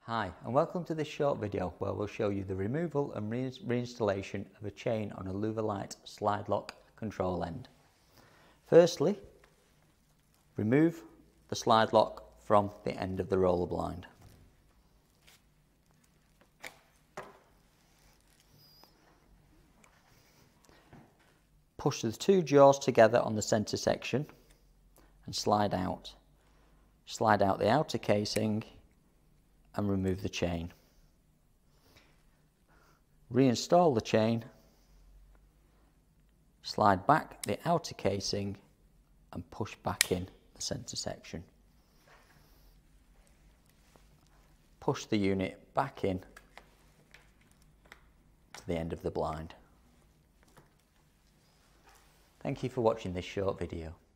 Hi and welcome to this short video where we'll show you the removal and reinstallation of a chain on a louver light slide lock control end. Firstly, remove the slide lock from the end of the roller blind. Push the two jaws together on the centre section and slide out. Slide out the outer casing and remove the chain. Reinstall the chain, slide back the outer casing and push back in the centre section. Push the unit back in to the end of the blind. Thank you for watching this short video.